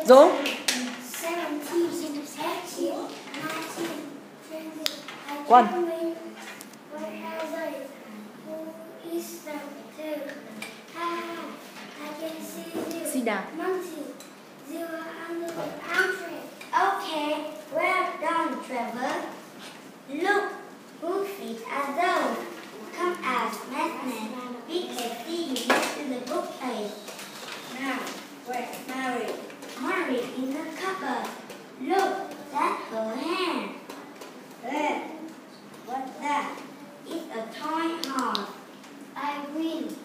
Dũng. 17, 18, 19, 20. One. What has I? Who is that two? I can see you. Sit down. Monkey. Zero under the palm tree. Okay, well done, Trevor. Look, whose feet are those? Come out, madman. We can see you next to the bookcase. Now, where's Mary? Mary in the cupboard. Look, that's her hand. There. What's that? It's a toy horse. I win.